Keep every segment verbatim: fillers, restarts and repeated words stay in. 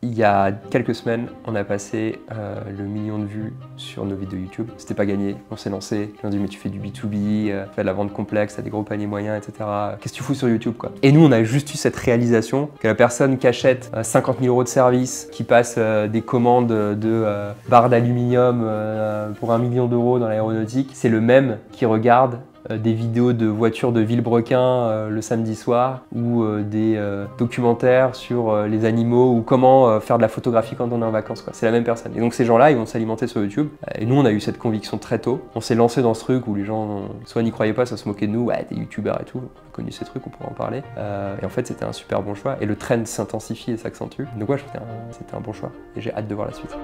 Il y a quelques semaines, on a passé euh, le million de vues sur nos vidéos YouTube. C'était pas gagné, on s'est lancé. On a dit mais tu fais du B deux B, euh, tu fais de la vente complexe, t'as des gros paniers moyens, et cetera. Qu'est-ce que tu fous sur YouTube quoi? Et nous, on a juste eu cette réalisation que la personne qui achète euh, cinquante mille euros de service, qui passe euh, des commandes de euh, barres d'aluminium euh, pour un million d'euros dans l'aéronautique, c'est le même qui regarde des vidéos de voitures de Villebrequin euh, le samedi soir ou euh, des euh, documentaires sur euh, les animaux ou comment euh, faire de la photographie quand on est en vacances. C'est la même personne. Et donc ces gens-là, ils vont s'alimenter sur YouTube. Et nous, on a eu cette conviction très tôt. On s'est lancé dans ce truc où les gens soit n'y croyaient pas, soit se moquaient de nous. Ouais, t'es youtubeur et tout. On a connu ces trucs, on pourrait en parler. Euh, et en fait, c'était un super bon choix. Et le trend s'intensifie et s'accentue. Donc ouais, je trouve que c'était un, un bon choix. Et j'ai hâte de voir la suite.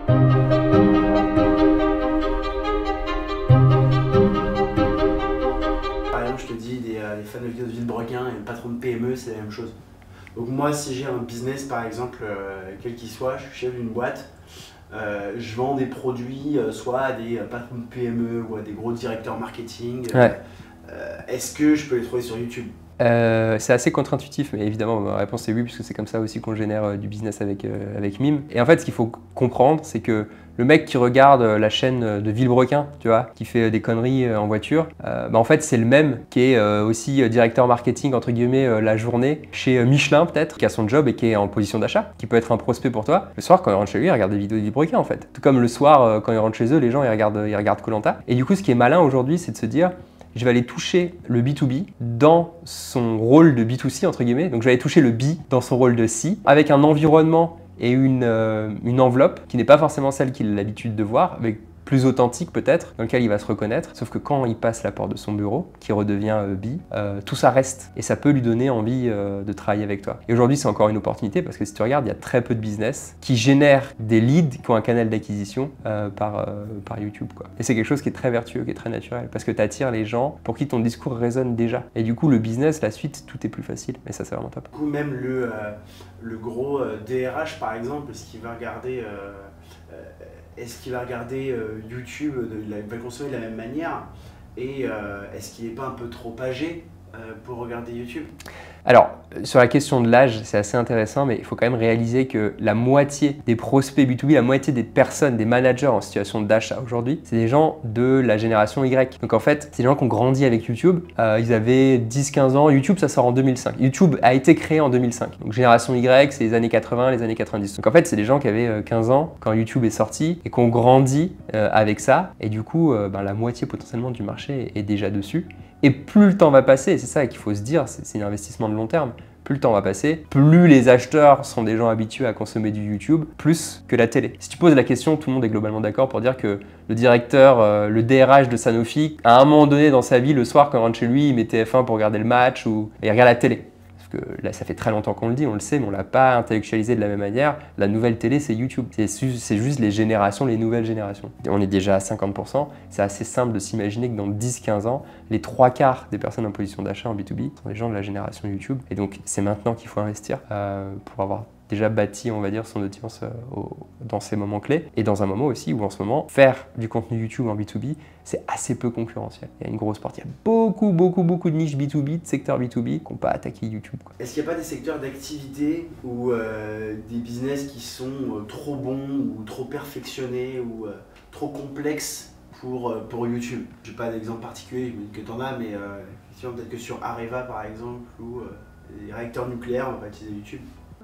Je te dis, des, euh, les fans de vidéos de Villebrequin et le patron de P M E, c'est la même chose. Donc moi, si j'ai un business, par exemple, euh, quel qu'il soit, je suis chef d'une boîte, euh, je vends des produits euh, soit à des euh, patrons de P M E ou à des gros directeurs marketing. Ouais. Euh, Est-ce que je peux les trouver sur YouTube? Euh, c'est assez contre-intuitif, mais évidemment ma réponse est oui, puisque c'est comme ça aussi qu'on génère euh, du business avec, euh, avec Mime. Et en fait, ce qu'il faut comprendre, c'est que le mec qui regarde euh, la chaîne de Villebrequin, tu vois, qui fait des conneries euh, en voiture, euh, bah en fait c'est le même qui est euh, aussi euh, directeur marketing entre guillemets euh, la journée chez euh, Michelin peut-être, qui a son job et qui est en position d'achat, qui peut être un prospect pour toi. Le soir quand il rentre chez lui, il regarde des vidéos de Villebrequin en fait. Tout comme le soir euh, quand il rentre chez eux, les gens ils regardent ils regardent koh lanta. Et du coup, ce qui est malin aujourd'hui, c'est de se dire je vais aller toucher le B deux B dans son rôle de B deux C, entre guillemets. Donc je vais aller toucher le B dans son rôle de C, avec un environnement et une, euh, une enveloppe qui n'est pas forcément celle qu'il a l'habitude de voir, avec plus authentique peut-être, dans lequel il va se reconnaître. Sauf que quand il passe la porte de son bureau, qui redevient euh, B, euh, tout ça reste. Et ça peut lui donner envie euh, de travailler avec toi. Et aujourd'hui, c'est encore une opportunité parce que si tu regardes, il y a très peu de business qui génèrent des leads qui ont un canal d'acquisition euh, par, euh, par YouTube, quoi. Et c'est quelque chose qui est très vertueux, qui est très naturel, parce que tu attires les gens pour qui ton discours résonne déjà. Et du coup, le business, la suite, tout est plus facile. Et ça, c'est vraiment top. Du coup, même le, euh, le gros euh, D R H, par exemple, est-ce qu'il va regarder... Euh, euh, Est-ce qu'il va regarder euh, YouTube, de, il va consommer de la même manière? Et euh, est-ce qu'il n'est pas un peu trop âgé euh, pour regarder YouTube? Alors, sur la question de l'âge, c'est assez intéressant, mais il faut quand même réaliser que la moitié des prospects B deux B, la moitié des personnes, des managers en situation d'achat aujourd'hui, c'est des gens de la génération Y. Donc en fait, c'est des gens qui ont grandi avec YouTube. Euh, ils avaient dix quinze ans. YouTube, ça sort en deux mille cinq. YouTube a été créé en deux mille cinq. Donc génération Y, c'est les années quatre-vingts, les années quatre-vingt-dix. Donc en fait, c'est des gens qui avaient quinze ans quand YouTube est sorti et qui ont grandi euh, avec ça. Et du coup, euh, ben, la moitié potentiellement du marché est déjà dessus. Et plus le temps va passer, et c'est ça qu'il faut se dire, c'est un investissement de long terme, plus le temps va passer, plus les acheteurs sont des gens habitués à consommer du YouTube, plus que la télé. Si tu poses la question, tout le monde est globalement d'accord pour dire que le directeur, euh, le D R H de Sanofi, à un moment donné dans sa vie, le soir quand il rentre chez lui, il met T F un pour regarder le match ou et il regarde la télé. Parce que là, ça fait très longtemps qu'on le dit, on le sait, mais on ne l'a pas intellectualisé de la même manière. La nouvelle télé, c'est YouTube. C'est juste les générations, les nouvelles générations. On est déjà à cinquante pour cent. C'est assez simple de s'imaginer que dans dix quinze ans, les trois quarts des personnes en position d'achat en B deux B sont des gens de la génération YouTube. Et donc, c'est maintenant qu'il faut investir euh, pour avoir déjà bâti, on va dire, son audience euh, au, dans ces moments clés. Et dans un moment aussi où, en ce moment, faire du contenu YouTube en B deux B, c'est assez peu concurrentiel. Il y a une grosse partie. Il y a beaucoup, beaucoup, beaucoup de niches B deux B, de secteurs B deux B qui n'ont pas attaqué YouTube. Est-ce qu'il n'y a pas des secteurs d'activité ou euh, des business qui sont euh, trop bons ou trop perfectionnés ou euh, trop complexes pour, euh, pour YouTube? Je n'ai pas d'exemple particulier, je me dis que tu en as, mais euh, peut-être que sur Areva, par exemple, ou euh, les réacteurs nucléaires, on va pas utiliser YouTube.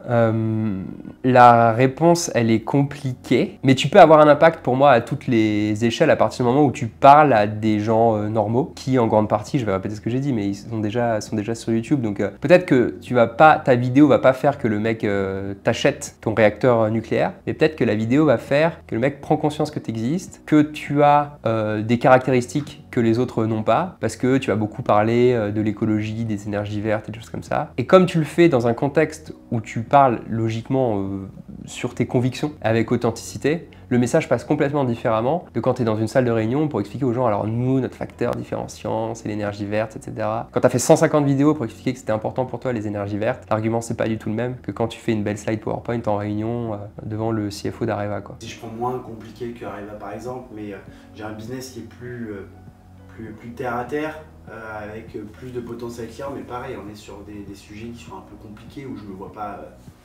Euh, la réponse, elle est compliquée, mais tu peux avoir un impact pour moi à toutes les échelles à partir du moment où tu parles à des gens euh, normaux qui, en grande partie, je vais répéter ce que j'ai dit, mais ils sont déjà, sont déjà sur YouTube. Donc euh, peut-être que tu vas pas, ta vidéo va pas faire que le mec euh, t'achète ton réacteur nucléaire, mais peut-être que la vidéo va faire que le mec prend conscience que tu existes, que tu as euh, des caractéristiques que les autres n'ont pas, parce que tu vas beaucoup parler euh, de l'écologie, des énergies vertes et des choses comme ça. Et comme tu le fais dans un contexte où tu parles logiquement euh, sur tes convictions avec authenticité, le message passe complètement différemment de quand tu es dans une salle de réunion pour expliquer aux gens, alors nous, notre facteur différenciant, c'est l'énergie verte, et cetera. Quand tu as fait cent cinquante vidéos pour expliquer que c'était important pour toi les énergies vertes, l'argument c'est pas du tout le même que quand tu fais une belle slide PowerPoint en réunion euh, devant le C F O d'Areva, quoi. Si je prends moins compliqué que Areva par exemple, mais euh, j'ai un business qui est plus, euh, plus, plus terre à terre, euh, avec plus de potentiel client, mais pareil, on est sur des, des sujets qui sont un peu compliqués où je me vois pas... Euh,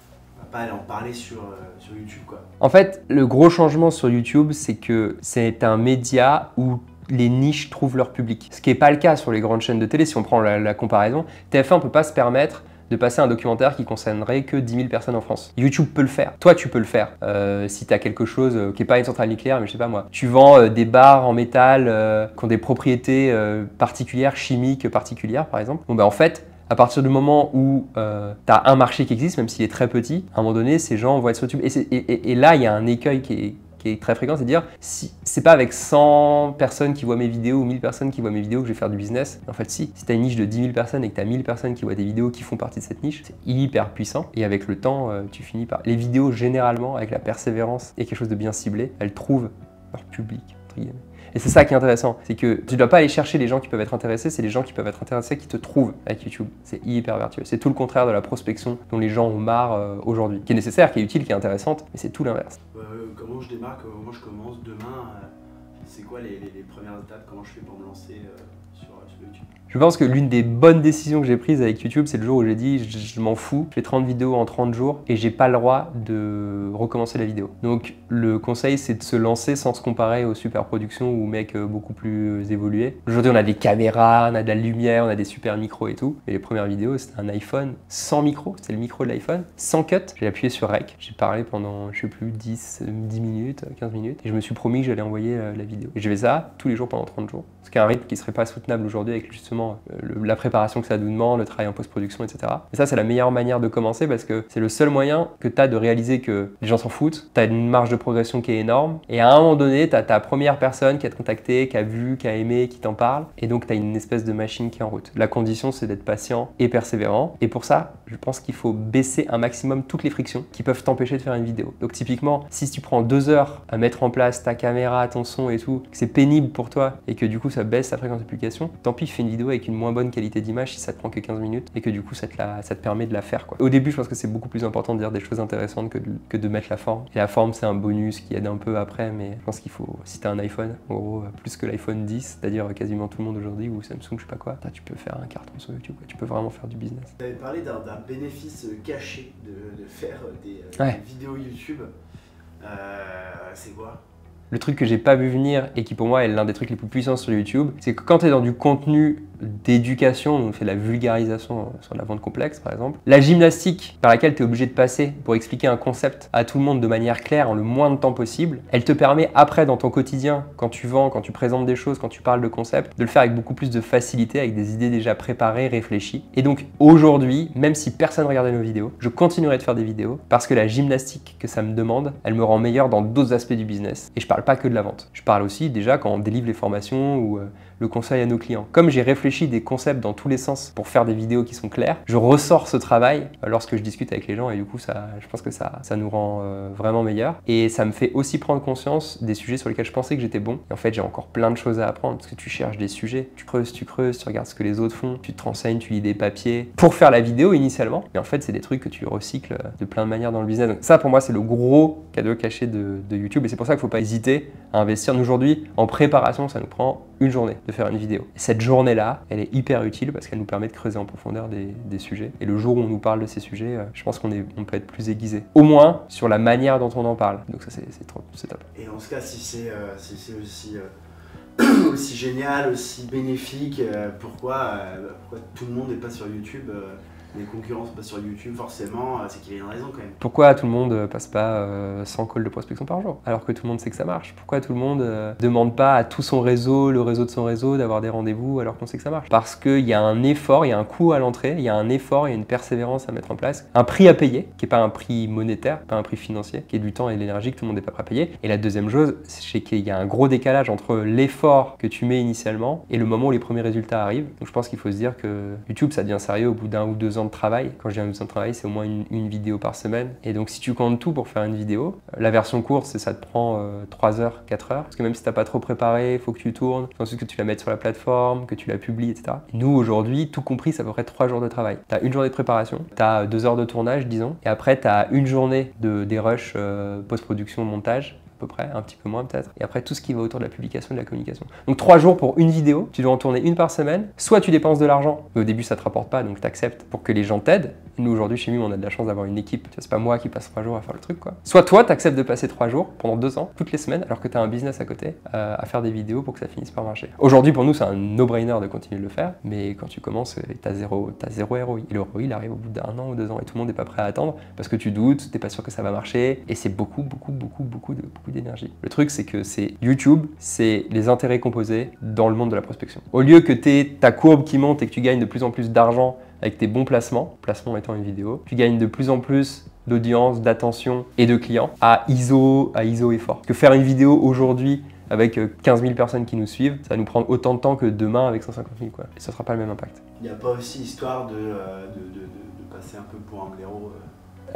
pas aller en parler sur, euh, sur YouTube, quoi. En fait, le gros changement sur YouTube, c'est que c'est un média où les niches trouvent leur public. Ce qui n'est pas le cas sur les grandes chaînes de télé. Si on prend la, la comparaison, T F un ne peut pas se permettre de passer un documentaire qui concernerait que dix mille personnes en France. YouTube peut le faire. Toi, tu peux le faire. Euh, si tu as quelque chose euh, qui n'est pas une centrale nucléaire, mais je sais pas moi, tu vends euh, des barres en métal euh, qui ont des propriétés euh, particulières, chimiques particulières, par exemple. Bon, ben, en fait, à partir du moment où euh, tu as un marché qui existe, même s'il est très petit, à un moment donné, ces gens vont être sur YouTube. Et, et, et, et là, il y a un écueil qui est qui est très fréquent, c'est de dire, si c'est pas avec cent personnes qui voient mes vidéos ou mille personnes qui voient mes vidéos que je vais faire du business. En fait, si. Si tu as une niche de dix mille personnes et que tu as mille personnes qui voient des vidéos qui font partie de cette niche, c'est hyper puissant. Et avec le temps, euh, tu finis par... Les vidéos, généralement, avec la persévérance et quelque chose de bien ciblé, elles trouvent leur public, entre guillemets. Et c'est ça qui est intéressant, c'est que tu ne dois pas aller chercher les gens qui peuvent être intéressés, c'est les gens qui peuvent être intéressés qui te trouvent avec YouTube. C'est hyper vertueux. C'est tout le contraire de la prospection dont les gens ont marre euh, aujourd'hui, qui est nécessaire, qui est utile, qui est intéressante, mais c'est tout l'inverse. Euh, comment je démarre, comment je commence demain, euh, c'est quoi les, les, les premières étapes, comment je fais pour me lancer euh, sur, sur YouTube? Je pense que l'une des bonnes décisions que j'ai prises avec YouTube, c'est le jour où j'ai dit je, je m'en fous, je fais trente vidéos en trente jours et j'ai pas le droit de recommencer la vidéo. Donc le conseil, c'est de se lancer sans se comparer aux super productions ou mecs beaucoup plus évolués. Aujourd'hui, on a des caméras, on a de la lumière, on a des super micros et tout. Et les premières vidéos, c'était un iPhone sans micro, c'était le micro de l'iPhone, sans cut. J'ai appuyé sur Rec, j'ai parlé pendant, je sais plus, dix, dix minutes, quinze minutes et je me suis promis que j'allais envoyer la vidéo. Et je fais ça tous les jours pendant trente jours. Ce qui est un rythme qui serait pas soutenable aujourd'hui avec justement Le, la préparation que ça nous demande, le travail en post-production, et cetera. Et ça, c'est la meilleure manière de commencer parce que c'est le seul moyen que tu as de réaliser que les gens s'en foutent, tu as une marge de progression qui est énorme, et à un moment donné, tu as ta première personne qui a te contacté, qui a vu, qui a aimé, qui t'en parle, et donc tu as une espèce de machine qui est en route. La condition, c'est d'être patient et persévérant, et pour ça, je pense qu'il faut baisser un maximum toutes les frictions qui peuvent t'empêcher de faire une vidéo. Donc typiquement, si tu prends deux heures à mettre en place ta caméra, ton son et tout, que c'est pénible pour toi, et que du coup, ça baisse ta fréquence de publication, tant pis, fais une vidéo avec une moins bonne qualité d'image si ça te prend que quinze minutes et que du coup ça te, la, ça te permet de la faire, quoi. Au début, je pense que c'est beaucoup plus important de dire des choses intéressantes que de, que de mettre la forme. Et la forme, c'est un bonus qui aide un peu après, mais je pense qu'il faut, si tu as un iPhone, en gros, plus que l'iPhone dix, c'est-à-dire quasiment tout le monde aujourd'hui, ou Samsung, je sais pas quoi, tu peux faire un carton sur YouTube, quoi. Tu peux vraiment faire du business. Tu avais parlé d'un bénéfice caché de, de faire des, ouais. des vidéos YouTube. Euh, c'est quoi? Le truc que j'ai pas vu venir et qui pour moi est l'un des trucs les plus puissants sur YouTube, c'est que quand tu es dans du contenu d'éducation, on fait de la vulgarisation sur la vente complexe par exemple, la gymnastique par laquelle tu es obligé de passer pour expliquer un concept à tout le monde de manière claire en le moins de temps possible, elle te permet après dans ton quotidien, quand tu vends, quand tu présentes des choses, quand tu parles de concepts, de le faire avec beaucoup plus de facilité, avec des idées déjà préparées, réfléchies. Et donc aujourd'hui, même si personne regardait nos vidéos, je continuerai de faire des vidéos parce que la gymnastique que ça me demande, elle me rend meilleur dans d'autres aspects du business. Et je parle pas que de la vente. Je parle aussi déjà quand on délivre les formations ou euh, le conseil à nos clients. Comme j'ai réfléchi des concepts dans tous les sens pour faire des vidéos qui sont claires, je ressors ce travail lorsque je discute avec les gens et du coup, ça, je pense que ça, ça nous rend euh, vraiment meilleurs. Et ça me fait aussi prendre conscience des sujets sur lesquels je pensais que j'étais bon. Et en fait, j'ai encore plein de choses à apprendre parce que tu cherches des sujets, tu creuses, tu creuses, tu regardes ce que les autres font, tu te renseignes, tu lis des papiers pour faire la vidéo initialement. Et en fait, c'est des trucs que tu recycles de plein de manières dans le business. Donc ça, pour moi, c'est le gros cadeau caché de, de YouTube et c'est pour ça qu'il ne faut pas hésiter à investir. Nous, aujourd'hui, en préparation, ça nous prend une journée de faire une vidéo. Et cette journée-là, elle est hyper utile parce qu'elle nous permet de creuser en profondeur des, des sujets. Et le jour où on nous parle de ces sujets, euh, je pense qu'on est, on peut être plus aiguisé. Au moins sur la manière dont on en parle. Donc ça, c'est trop, c'est top. Et en ce cas, si c'est euh, si c'est aussi, euh, aussi génial, aussi bénéfique, euh, pourquoi, euh, pourquoi tout le monde n'est pas sur YouTube euh, les concurrents sont pas sur YouTube forcément, c'est qu'il y a une raison quand même. Pourquoi tout le monde passe pas euh, cent calls de prospection par jour alors que tout le monde sait que ça marche? Pourquoi tout le monde euh, demande pas à tout son réseau, le réseau de son réseau d'avoir des rendez-vous alors qu'on sait que ça marche? Parce qu'il y a un effort, il y a un coût à l'entrée, il y a un effort, il y a une persévérance à mettre en place, un prix à payer qui n'est pas un prix monétaire, pas un prix financier, qui est du temps et de l'énergie que tout le monde n'est pas prêt à payer. Et la deuxième chose, c'est qu'il y a un gros décalage entre l'effort que tu mets initialement et le moment où les premiers résultats arrivent. Donc je pense qu'il faut se dire que YouTube, ça devient sérieux au bout d'un ou deux ans de travail. Quand je dis un deux ans de travail, c'est au moins une, une vidéo par semaine. Et donc si tu comptes tout pour faire une vidéo, la version courte, c'est ça te prend euh, trois heures, quatre heures. Parce que même si tu n'as pas trop préparé, il faut que tu tournes, il faut ensuite que tu la mettes sur la plateforme, que tu la publies, et cetera. Et nous, aujourd'hui, tout compris, c'est à peu près trois jours de travail. Tu as une journée de préparation, tu as deux heures de tournage, disons, et après, tu as une journée de, des rushs euh, post-production, montage, à peu près, un petit peu moins peut-être, et après tout ce qui va autour de la publication et de la communication. Donc trois jours pour une vidéo, tu dois en tourner une par semaine, soit tu dépenses de l'argent, mais au début ça te rapporte pas, donc tu acceptes pour que les gens t'aident, Nous aujourd'hui chez Mime, on a de la chance d'avoir une équipe. C'est pas moi qui passe trois jours à faire le truc quoi. Soit toi, tu acceptes de passer trois jours pendant deux ans, toutes les semaines, alors que tu as un business à côté, euh, à faire des vidéos pour que ça finisse par marcher. Aujourd'hui pour nous, c'est un no-brainer de continuer de le faire, mais quand tu commences, tu as zéro, t'as zéro R O I. Et le R O I, il arrive au bout d'un an ou deux ans et tout le monde n'est pas prêt à attendre parce que tu doutes, t'es pas sûr que ça va marcher et c'est beaucoup, beaucoup, beaucoup, beaucoup de, beaucoup d'énergie. Le truc, c'est que c'est YouTube, c'est les intérêts composés dans le monde de la prospection. Au lieu que tu aies ta courbe qui monte et que tu gagnes de plus en plus d'argent avec tes bons placements, placement étant une vidéo, tu gagnes de plus en plus d'audience, d'attention et de clients à I S O, à I S O effort. Parce que faire une vidéo aujourd'hui avec quinze mille personnes qui nous suivent, ça va nous prendre autant de temps que demain avec cent cinquante mille quoi. Et ça sera pas le même impact. Il n'y a pas aussi histoire de, euh, de, de, de, de passer un peu pour un blaireau euh...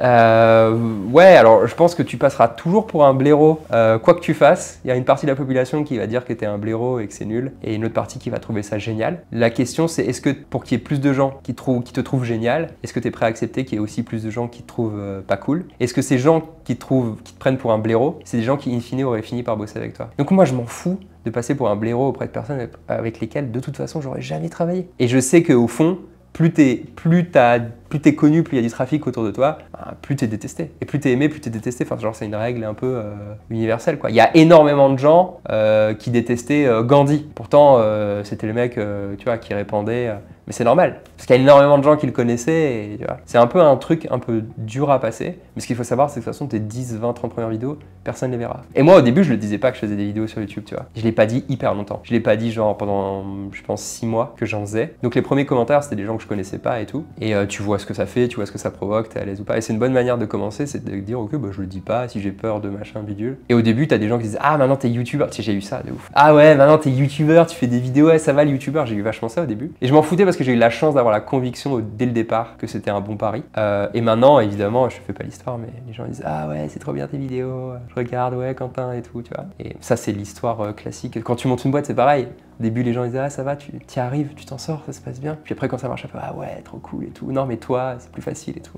Euh, ouais, alors je pense que tu passeras toujours pour un blaireau, euh, quoi que tu fasses. Il y a une partie de la population qui va dire que tu es un blaireau et que c'est nul, et une autre partie qui va trouver ça génial. La question c'est, est-ce que pour qu'il y ait plus de gens qui, trouvent, qui te trouvent génial, est-ce que tu es prêt à accepter qu'il y ait aussi plus de gens qui te trouvent euh, pas cool? Est-ce que ces gens qui te, trouvent, qui te prennent pour un blaireau, c'est des gens qui in fine auraient fini par bosser avec toi? Donc moi je m'en fous de passer pour un blaireau auprès de personnes avec lesquelles de toute façon j'aurais jamais travaillé. Et je sais qu'au fond, plus t'es plus t'as plus t'es connu, plus il y a du trafic autour de toi, bah, plus t'es détesté. Et plus t'es aimé, plus t'es détesté. Enfin, genre, c'est une règle un peu euh, universelle, quoi. Il y a énormément de gens euh, qui détestaient euh, Gandhi. Pourtant, euh, c'était le mec, euh, tu vois, qui répandait. Euh, mais c'est normal, parce qu'il y a énormément de gens qui le connaissaient. Et, tu vois, c'est un peu un truc un peu dur à passer. Mais ce qu'il faut savoir, c'est que de toute façon, tes dix, vingt, trente premières vidéos, personne ne les verra. Et moi, au début, je le disais pas que je faisais des vidéos sur YouTube, tu vois. Je l'ai pas dit hyper longtemps. Je l'ai pas dit genre pendant, je pense, six mois que j'en faisais. Donc les premiers commentaires, c'était des gens que je connaissais pas et tout. Et euh, tu vois ce que ça fait, tu vois ce que ça provoque, t'es à l'aise ou pas. Et c'est une bonne manière de commencer, c'est de dire ok, bah je le dis pas, si j'ai peur de machin bidule. Et au début, t'as des gens qui disent ah maintenant t'es youtubeur. Tu sais, j'ai eu ça de ouf. Ah ouais, maintenant t'es youtubeur, tu fais des vidéos, ouais, ça va les youtubeurs. J'ai eu vachement ça au début. Et je m'en foutais parce que j'ai eu la chance d'avoir la conviction dès le départ que c'était un bon pari. Euh, et maintenant, évidemment, je fais pas l'histoire, mais les gens disent ah ouais, c'est trop bien tes vidéos, je regarde, ouais, Quentin et tout, tu vois. Et ça, c'est l'histoire euh, classique. Quand tu montes une boîte, c'est pareil. Au début, les gens disaient ah ça va, tu y arrives, tu t'en sors, ça se passe bien. Puis après, quand ça marche un peu, ah ouais, trop cool et tout. Non, mais toi, c'est plus facile et tout.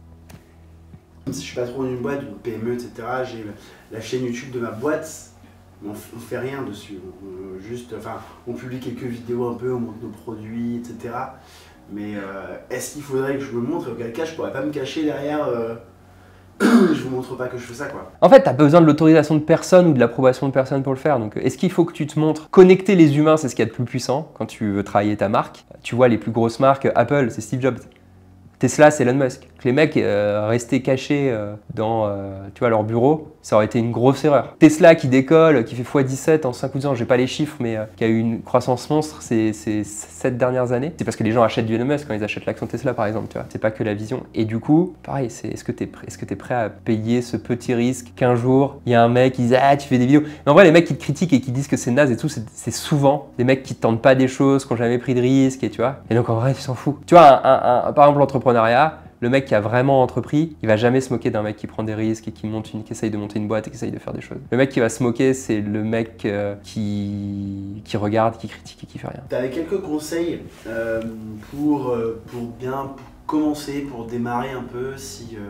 Si je suis patron d'une boîte, d'une P M E, et cetera, j'ai la chaîne YouTube de ma boîte, on, on fait rien dessus. On, juste, enfin, on publie quelques vidéos un peu, on montre nos produits, et cetera. Mais euh, est-ce qu'il faudrait que je me montre? Auquel cas, je pourrais pas me cacher derrière. Euh, je vous montre pas que je fais ça, quoi. En fait, tu as besoin de l'autorisation de personne ou de l'approbation de personne pour le faire. Donc, est-ce qu'il faut que tu te montres? Connecter les humains, c'est ce qu'il y a de plus puissant quand tu veux travailler ta marque. Tu vois, les plus grosses marques, Apple, c'est Steve Jobs. Tesla, c'est Elon Musk. Que les mecs euh, restaient cachés euh, dans euh, tu vois, leur bureau, ça aurait été une grosse erreur. Tesla qui décolle, qui fait fois dix-sept en cinq ou dix ans, j'ai pas les chiffres, mais euh, qui a eu une croissance monstre ces, ces sept dernières années. C'est parce que les gens achètent du Elon Musk quand ils achètent l'action Tesla, par exemple. Tu vois, c'est pas que la vision. Et du coup, pareil, c'est est-ce que tu es, est-ce que tu es prêt à payer ce petit risque qu'un jour, il y a un mec qui dit ah, tu fais des vidéos. Mais en vrai, les mecs qui te critiquent et qui disent que c'est naze et tout, c'est souvent des mecs qui tentent pas des choses, qui n'ont jamais pris de risque, et tu vois. Et donc en vrai, tu t'en fous. Tu vois, un, un, un, par exemple, l'entrepreneuriat. Le mec qui a vraiment entrepris, il va jamais se moquer d'un mec qui prend des risques et qui, monte une, qui essaye de monter une boîte et qui essaye de faire des choses. Le mec qui va se moquer, c'est le mec euh, qui, qui regarde, qui critique et qui fait rien. Tu avais quelques conseils euh, pour, euh, pour bien pour commencer, pour démarrer un peu, si... Euh,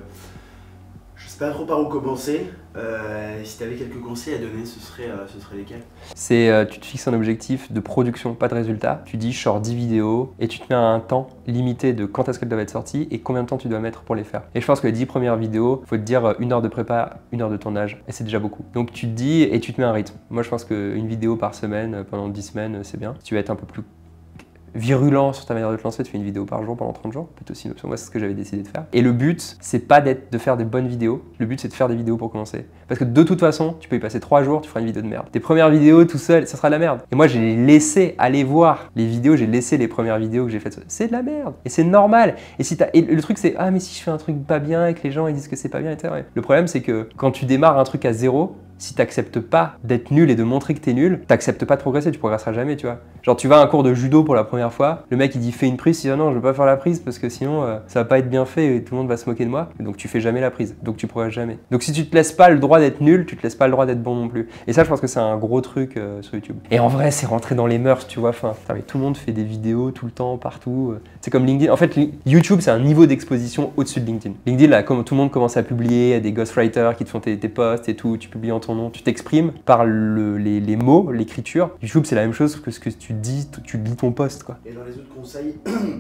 je sais pas trop par où commencer. Euh, si tu avais quelques conseils à donner, ce serait, euh, ce serait lesquels? C'est euh, tu te fixes un objectif de production, pas de résultat. Tu dis je sors dix vidéos et tu te mets un temps limité de quand est-ce qu'elles doivent être sorties et combien de temps tu dois mettre pour les faire. Et je pense que les dix premières vidéos, il faut te dire une heure de prépa, une heure de tournage et c'est déjà beaucoup. Donc tu te dis et tu te mets un rythme. Moi je pense qu'une vidéo par semaine pendant dix semaines c'est bien. Si tu veux être un peu plus virulent sur ta manière de te lancer, tu fais une vidéo par jour pendant trente jours, peut-être aussi une option. Moi, c'est ce que j'avais décidé de faire. Et le but, c'est pas d'être, de faire des bonnes vidéos. Le but, c'est de faire des vidéos pour commencer. Parce que de toute façon, tu peux y passer trois jours, tu feras une vidéo de merde. Tes premières vidéos tout seul, ça sera de la merde. Et moi, j'ai laissé aller voir les vidéos, j'ai laissé les premières vidéos que j'ai faites. C'est de la merde. Et c'est normal. Et, si t'as... et le truc, c'est ah, mais si je fais un truc pas bien et que les gens ils disent que c'est pas bien, et cetera. Le problème, c'est que quand tu démarres un truc à zéro, si tu n'acceptes pas d'être nul et de montrer que tu es nul, tu n'acceptes pas de progresser, tu progresseras jamais, tu vois. Genre tu vas à un cours de judo pour la première fois, le mec il dit fais une prise, tu dis ah non je veux pas faire la prise parce que sinon euh, ça va pas être bien fait et tout le monde va se moquer de moi. Et donc tu fais jamais la prise, donc tu progresses jamais. Donc si tu te laisses pas le droit d'être nul, tu te laisses pas le droit d'être bon non plus. Et ça je pense que c'est un gros truc euh, sur YouTube. Et en vrai c'est rentrer dans les mœurs, tu vois. Enfin, mais tout le monde fait des vidéos tout le temps, partout. C'est comme LinkedIn. En fait YouTube c'est un niveau d'exposition au-dessus de LinkedIn. LinkedIn là comme tout le monde commence à publier, il y a des ghostwriters qui te font tes, tes posts et tout, tu publies en ton nom, tu t'exprimes par le, les, les mots, l'écriture. YouTube, c'est la même chose que ce que tu dis, tu lis ton post, quoi. Et dans les autres conseils,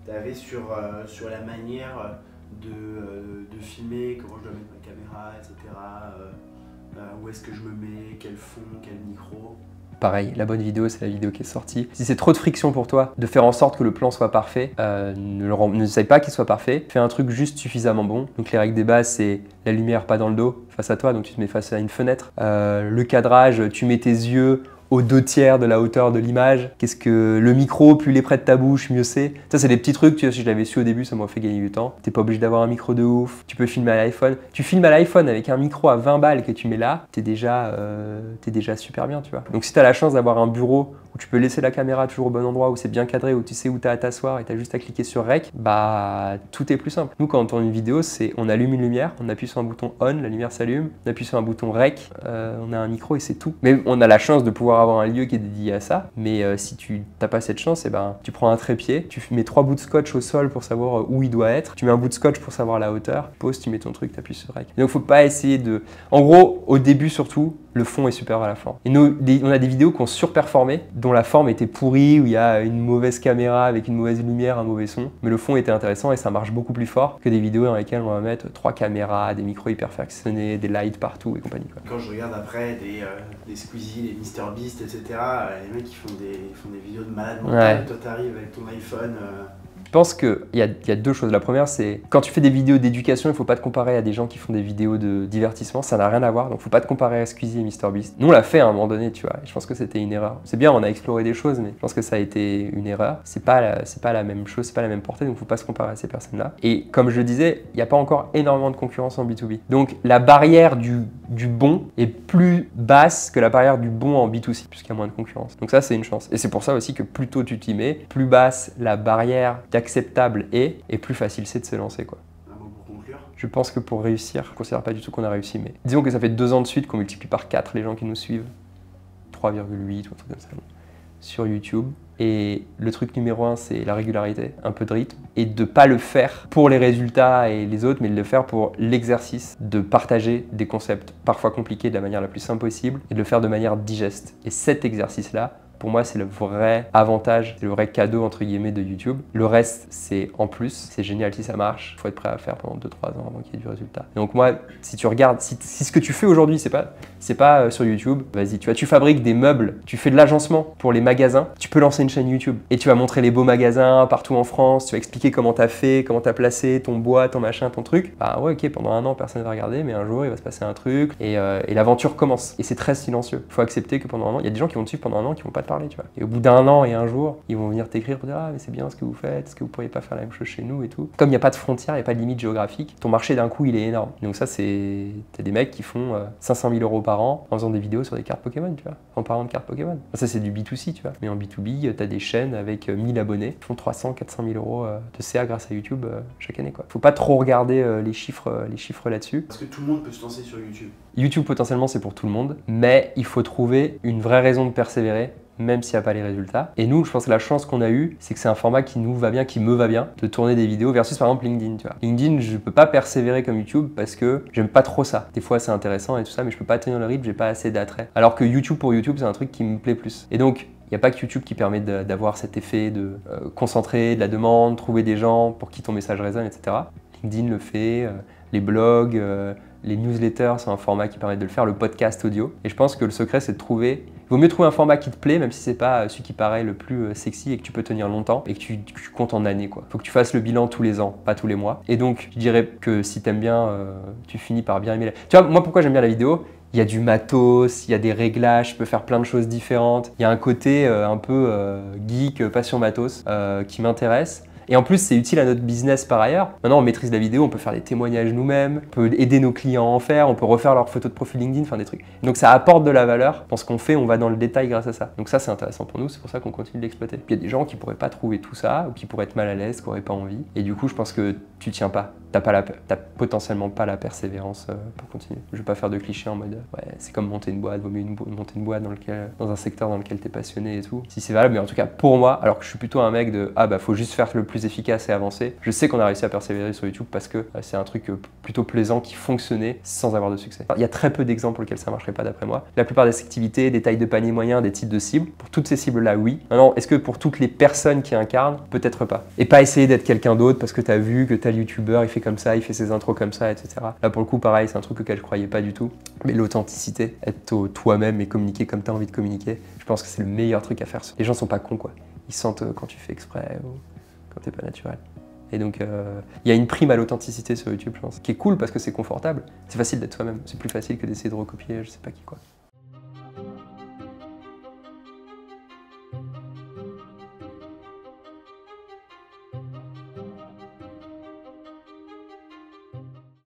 tu avais sur, euh, sur la manière de, euh, de filmer, comment je dois mettre ma caméra, et cetera. Euh, euh, où est-ce que je me mets, quel fond, quel micro. Pareil, la bonne vidéo, c'est la vidéo qui est sortie. Si c'est trop de friction pour toi, de faire en sorte que le plan soit parfait, euh, ne, le, ne sais pas qu'il soit parfait, fais un truc juste suffisamment bon. Donc les règles des bases, c'est la lumière pas dans le dos, face à toi, donc tu te mets face à une fenêtre. Euh, le cadrage, tu mets tes yeux aux deux tiers de la hauteur de l'image. Qu'est-ce que le micro, plus il est près de ta bouche, mieux c'est. Ça, c'est des petits trucs, tu vois, si je l'avais su au début, ça m'aurait fait gagner du temps. T'es pas obligé d'avoir un micro de ouf. Tu peux filmer à l'iPhone. Tu filmes à l'iPhone avec un micro à vingt balles que tu mets là, t'es déjà, euh, t'es déjà super bien, tu vois. Donc si t'as la chance d'avoir un bureau où tu peux laisser la caméra toujours au bon endroit, où c'est bien cadré, où tu sais où t'as à t'asseoir et t'as juste à cliquer sur Rec, bah tout est plus simple. Nous, quand on tourne une vidéo, c'est on allume une lumière, on appuie sur un bouton On, la lumière s'allume, on appuie sur un bouton Rec, euh, on a un micro et c'est tout. Mais on a la chance de pouvoir avoir un lieu qui est dédié à ça, mais euh, si tu n'as pas cette chance, et ben, tu prends un trépied, tu mets trois bouts de scotch au sol pour savoir où il doit être, tu mets un bout de scotch pour savoir la hauteur, pose, tu mets ton truc, tu appuies sur Rec. Donc faut pas essayer de... En gros, au début surtout, le fond est supérieur à la forme. Et nous, on a des vidéos qui ont surperformé, dont la forme était pourrie, où il y a une mauvaise caméra avec une mauvaise lumière, un mauvais son, mais le fond était intéressant et ça marche beaucoup plus fort que des vidéos dans lesquelles on va mettre trois caméras, des micros hyper perfectionnés, des lights partout et compagnie, quoi. Quand je regarde après des, euh, des Squeezie, des MrBeast, et cetera, euh, les mecs ils font des, ils font des vidéos de malade mental, ouais. Toi t'arrives avec ton iPhone. Euh... Je pense qu'il y, y a deux choses. La première, c'est quand tu fais des vidéos d'éducation, il ne faut pas te comparer à des gens qui font des vidéos de divertissement, ça n'a rien à voir, donc il ne faut pas te comparer à Squeezie et MrBeast. Nous, on l'a fait à un moment donné, tu vois, et je pense que c'était une erreur. C'est bien, on a exploré des choses, mais je pense que ça a été une erreur. C'est pas, la, c'est pas la même chose, c'est pas la même portée, donc il ne faut pas se comparer à ces personnes-là. Et comme je le disais, il n'y a pas encore énormément de concurrence en B deux B. Donc la barrière du, du bon est plus basse que la barrière du bon en B deux C, puisqu'il y a moins de concurrence. Donc ça, c'est une chance. Et c'est pour ça aussi que plus tôt tu t'y mets, plus basse la barrière acceptable est, et plus facile c'est de se lancer, quoi. Un mot pour conclure. Je pense que pour réussir, je ne considère pas du tout qu'on a réussi, mais disons que ça fait deux ans de suite qu'on multiplie par quatre les gens qui nous suivent, trois virgule huit ou un truc comme ça, sur YouTube. Et le truc numéro un, c'est la régularité, un peu de rythme, et de ne pas le faire pour les résultats et les autres, mais de le faire pour l'exercice de partager des concepts parfois compliqués de la manière la plus simple possible, et de le faire de manière digeste. Et cet exercice-là, pour moi, c'est le vrai avantage, c'est le vrai cadeau entre guillemets de YouTube. Le reste, c'est en plus, c'est génial si ça marche. Il faut être prêt à le faire pendant deux trois ans avant qu'il y ait du résultat. Et donc moi, si tu regardes, si, si ce que tu fais aujourd'hui, c'est pas, c'est pas sur YouTube, vas-y, tu vois, tu fabriques des meubles, tu fais de l'agencement pour les magasins, tu peux lancer une chaîne YouTube et tu vas montrer les beaux magasins partout en France, tu vas expliquer comment tu as fait, comment tu as placé ton bois, ton machin, ton truc. Bah ouais, ok, pendant un an, personne ne va regarder, mais un jour, il va se passer un truc et, euh, et l'aventure commence. Et c'est très silencieux. Il faut accepter que pendant un an, il y a des gens qui vont te suivre pendant un an qui vont pas te parler, tu vois. Et au bout d'un an et un jour, ils vont venir t'écrire pour dire ah mais c'est bien ce que vous faites, est-ce que vous pourriez pas faire la même chose chez nous et tout. Comme il n'y a pas de frontières, il n'y a pas de limite géographique, ton marché d'un coup il est énorme. Donc ça c'est, t'as des mecs qui font euh, cinq cent mille euros par an en faisant des vidéos sur des cartes Pokémon, tu vois, en parlant de cartes Pokémon. Ça c'est du B deux C, tu vois. Mais en B deux B, t'as des chaînes avec euh, mille abonnés qui font trois cents, quatre cent mille euros euh, de C A grâce à YouTube euh, chaque année, quoi. Faut pas trop regarder euh, les chiffres, euh, les chiffres là-dessus. Parce que tout le monde peut se lancer sur YouTube. YouTube potentiellement c'est pour tout le monde, mais il faut trouver une vraie raison de persévérer, même s'il n'y a pas les résultats. Et nous, je pense que la chance qu'on a eue, c'est que c'est un format qui nous va bien, qui me va bien, de tourner des vidéos versus par exemple LinkedIn, tu vois. LinkedIn, je peux pas persévérer comme YouTube parce que j'aime pas trop ça. Des fois, c'est intéressant et tout ça, mais je peux pas tenir le rythme, j'ai pas assez d'attrait. Alors que YouTube pour YouTube, c'est un truc qui me plaît plus. Et donc, il n'y a pas que YouTube qui permet d'avoir cet effet de euh, concentrer de la demande, trouver des gens pour qui ton message résonne, et cetera. LinkedIn le fait, euh, les blogs, euh, les newsletters, c'est un format qui permet de le faire, le podcast audio. Et je pense que le secret, c'est de trouver... Il vaut mieux trouver un format qui te plaît, même si c'est pas celui qui paraît le plus sexy et que tu peux tenir longtemps et que tu, que tu comptes en années, quoi. Faut que tu fasses le bilan tous les ans, pas tous les mois. Et donc, je dirais que si t'aimes bien, euh, tu finis par bien aimer la... Tu vois, moi, pourquoi j'aime bien la vidéo ? Il y a du matos, il y a des réglages, je peux faire plein de choses différentes. Il y a un côté euh, un peu euh, geek, passion matos, euh, qui m'intéresse. Et en plus, c'est utile à notre business par ailleurs. Maintenant, on maîtrise la vidéo, on peut faire des témoignages nous-mêmes, on peut aider nos clients à en faire, on peut refaire leurs photos de profil LinkedIn, faire des trucs. Donc ça apporte de la valeur. Dans ce qu'on fait, on va dans le détail grâce à ça. Donc ça, c'est intéressant pour nous, c'est pour ça qu'on continue de l'exploiter. Puis il y a des gens qui pourraient pas trouver tout ça, ou qui pourraient être mal à l'aise, qui n'auraient pas envie. Et du coup, je pense que tu tiens pas t'as pas la, t'as potentiellement pas la persévérance euh, pour continuer. Je vais pas faire de clichés en mode ouais, c'est comme monter une boîte, vaut mieux une, monter une boîte dans, lequel, dans un secteur dans lequel t'es passionné et tout. Si c'est valable, mais en tout cas pour moi, alors que je suis plutôt un mec de ah bah faut juste faire le plus efficace et avancer. Je sais qu'on a réussi à persévérer sur YouTube parce que euh, c'est un truc euh, plutôt plaisant qui fonctionnait sans avoir de succès. Alors, il y a très peu d'exemples pour lesquels ça marcherait pas d'après moi. La plupart des activités, des tailles de panier moyens, des types de cibles, pour toutes ces cibles-là, oui. Maintenant, est-ce que pour toutes les personnes qui incarnent, peut-être pas. Et pas essayer d'être quelqu'un d'autre parce que t'as vu que tel youtubeur il fait comme ça, il fait ses intros comme ça, et cetera. Là pour le coup, pareil, c'est un truc auquel je croyais pas du tout. Mais l'authenticité, être toi-même et communiquer comme t'as envie de communiquer, je pense que c'est le meilleur truc à faire. Les gens sont pas cons quoi. Ils sentent quand tu fais exprès ou quand t'es pas naturel. Et donc, il euh, y a une prime à l'authenticité sur YouTube, je pense, qui est cool parce que c'est confortable. C'est facile d'être soi-même. C'est plus facile que d'essayer de recopier je sais pas qui quoi.